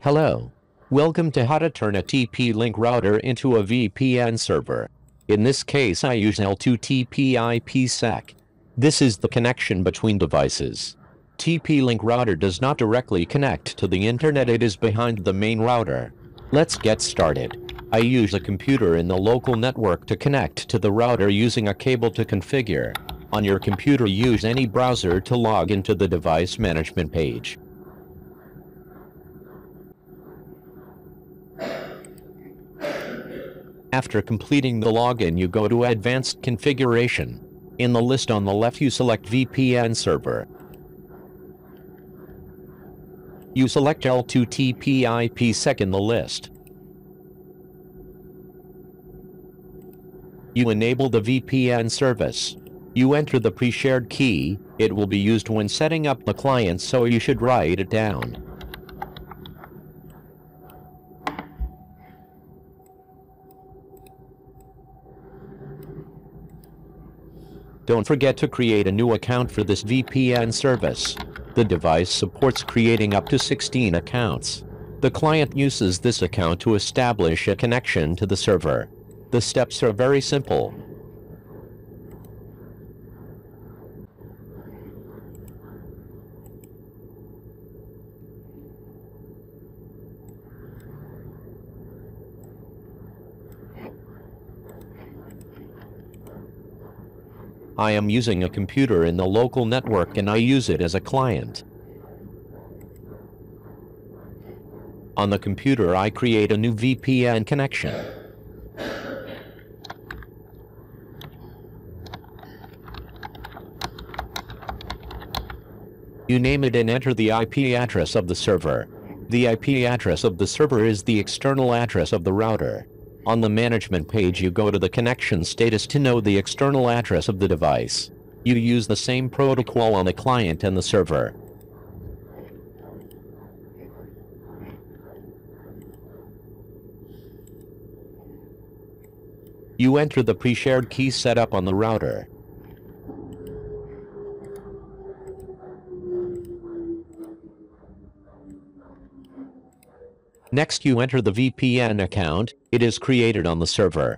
Hello. Welcome to how to turn a TP-Link router into a VPN server. In this case I use L2TP IPsec. This is the connection between devices. TP-Link router does not directly connect to the internet, it is behind the main router. Let's get started. I use a computer in the local network to connect to the router using a cable to configure. On your computer use any browser to log into the device management page. After completing the login, you go to Advanced Configuration. In the list on the left you select VPN server. You select L2TP IPsec in the list. You enable the VPN service. You enter the pre-shared key. It will be used when setting up the client, so you should write it down. Don't forget to create a new account for this VPN service. The device supports creating up to 16 accounts. The client uses this account to establish a connection to the server. The steps are very simple. I am using a computer in the local network and I use it as a client. On the computer I create a new VPN connection. You name it and enter the IP address of the server. The IP address of the server is the external address of the router. On the management page you go to the connection status to know the external address of the device. You use the same protocol on the client and the server. You enter the pre-shared key set up on the router. Next you enter the VPN account. It is created on the server.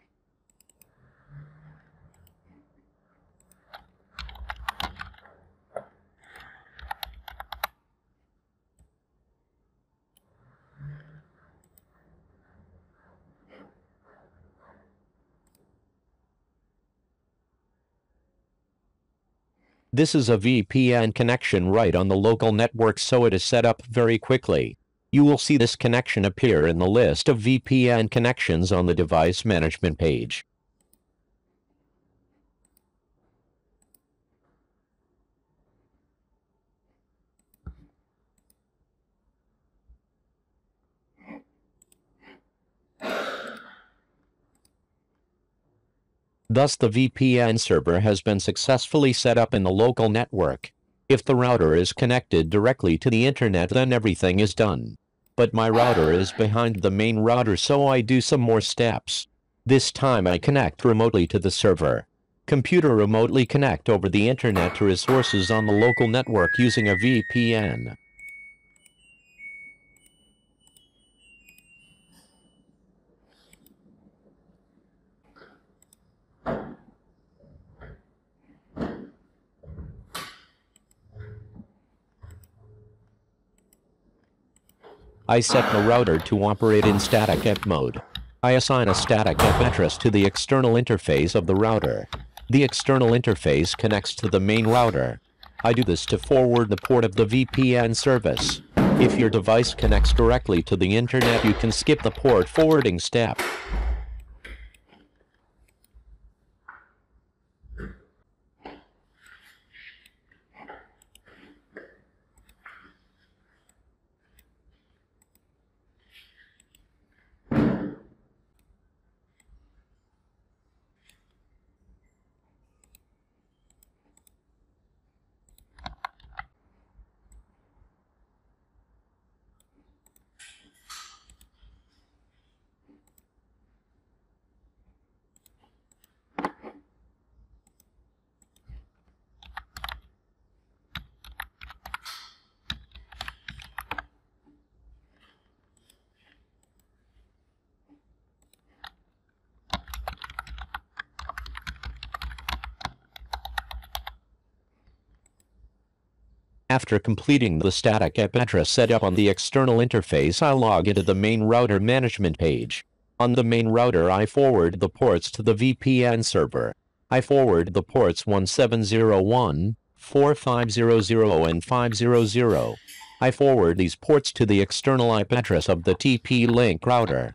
This is a VPN connection right on the local network, so it is set up very quickly. You will see this connection appear in the list of VPN connections on the device management page. Thus the VPN server has been successfully set up in the local network. If the router is connected directly to the internet, then everything is done. But my router is behind the main router, so I do some more steps. This time I connect remotely to the server. Computer remotely connect over the internet to resources on the local network using a VPN. I set the router to operate in static IP mode. I assign a static IP address to the external interface of the router. The external interface connects to the main router. I do this to forward the port of the VPN service. If your device connects directly to the internet, you can skip the port forwarding step. After completing the static IP address setup on the external interface, I log into the main router management page. On the main router, I forward the ports to the VPN server. I forward the ports 1701, 4500, and 500. I forward these ports to the external IP address of the TP-Link router.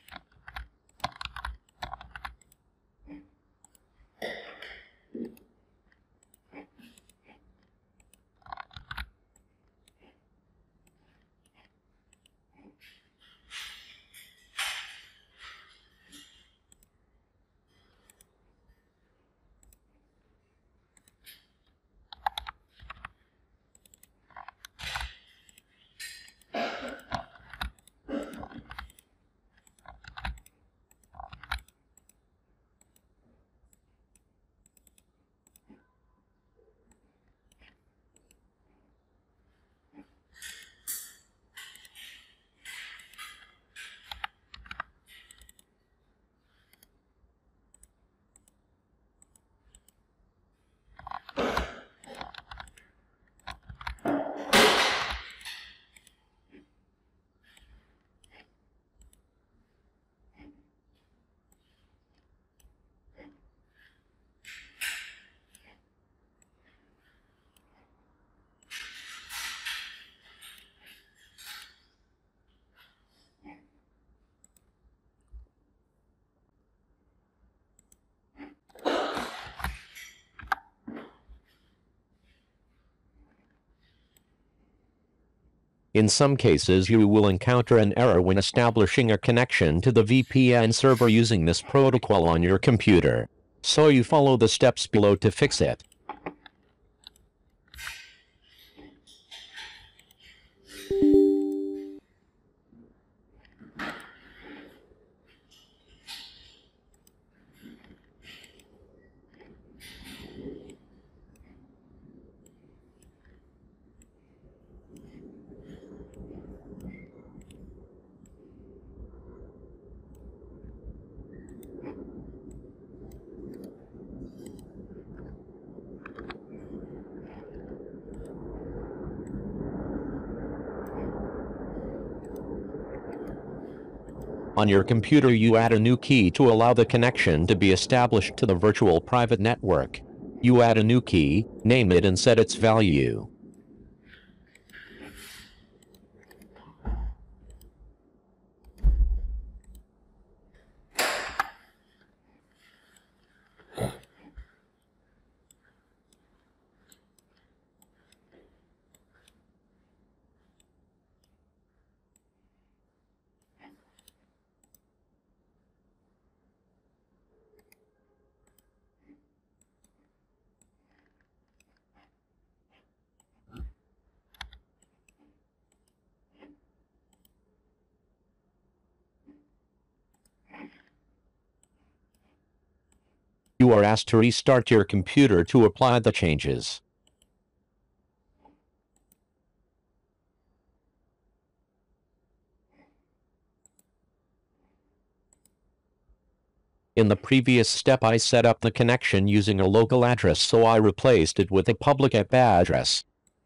In some cases, you will encounter an error when establishing a connection to the VPN server using this protocol on your computer. So you follow the steps below to fix it. On your computer, you add a new key to allow the connection to be established to the virtual private network. You add a new key, name it, and set its value. You are asked to restart your computer to apply the changes. In the previous step, I set up the connection using a local address, so I replaced it with a public IP address.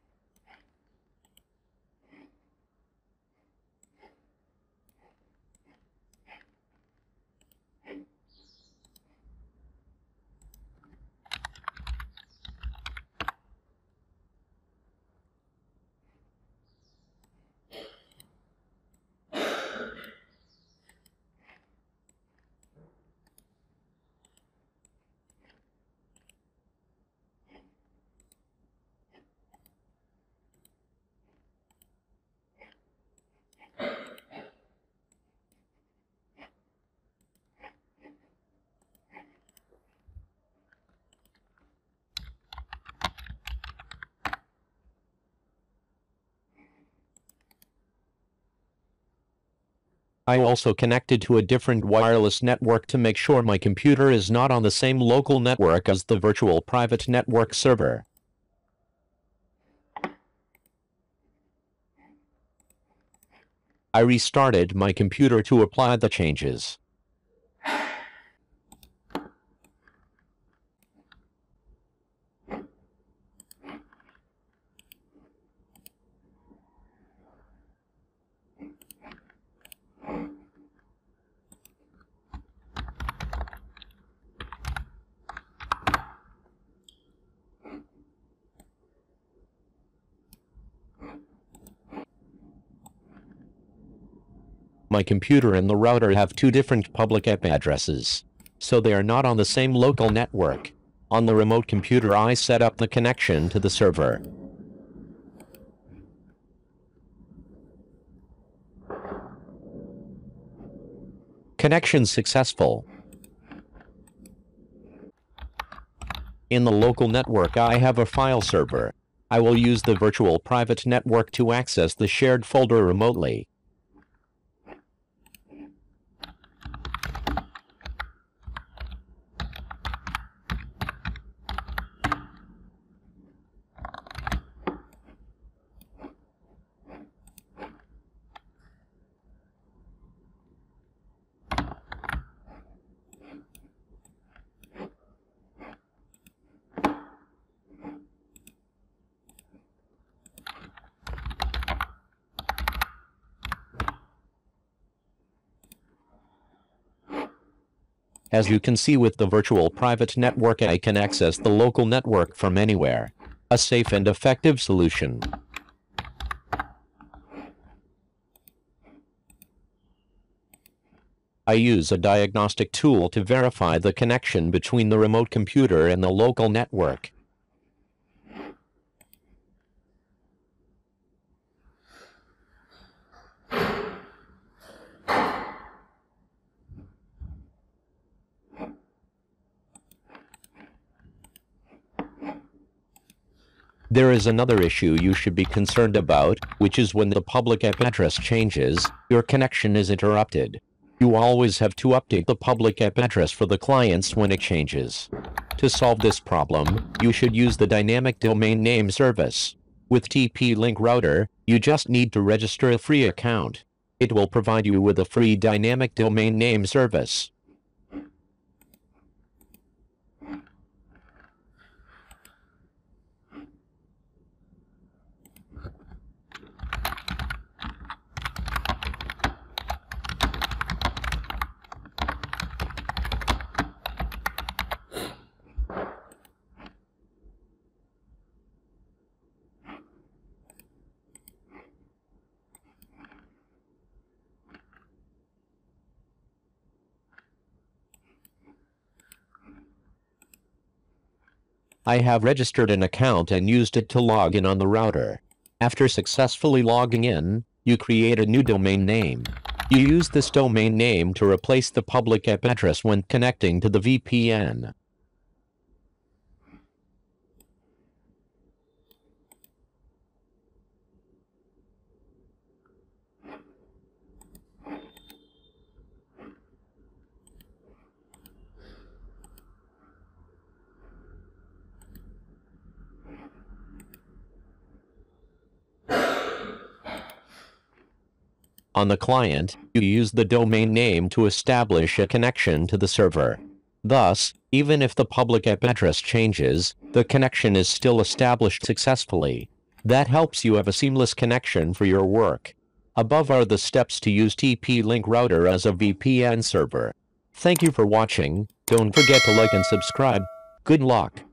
I also connected to a different wireless network to make sure my computer is not on the same local network as the virtual private network server. I restarted my computer to apply the changes. My computer and the router have two different public IP addresses, so they are not on the same local network. On the remote computer, I set up the connection to the server. Connection successful. In the local network, I have a file server. I will use the virtual private network to access the shared folder remotely. As you can see, with the virtual private network, I can access the local network from anywhere. A safe and effective solution. I use a diagnostic tool to verify the connection between the remote computer and the local network. There is another issue you should be concerned about, which is when the public IP address changes, your connection is interrupted. You always have to update the public IP address for the clients when it changes. To solve this problem, you should use the dynamic domain name service. With TP-Link Router, you just need to register a free account. It will provide you with a free dynamic domain name service. I have registered an account and used it to log in on the router. After successfully logging in, you create a new domain name. You use this domain name to replace the public IP address when connecting to the VPN. On the client, you use the domain name to establish a connection to the server. Thus, even if the public IP address changes, the connection is still established successfully. That helps you have a seamless connection for your work. Above are the steps to use TP-Link Router as a VPN server. Thank you for watching. Don't forget to like and subscribe. Good luck.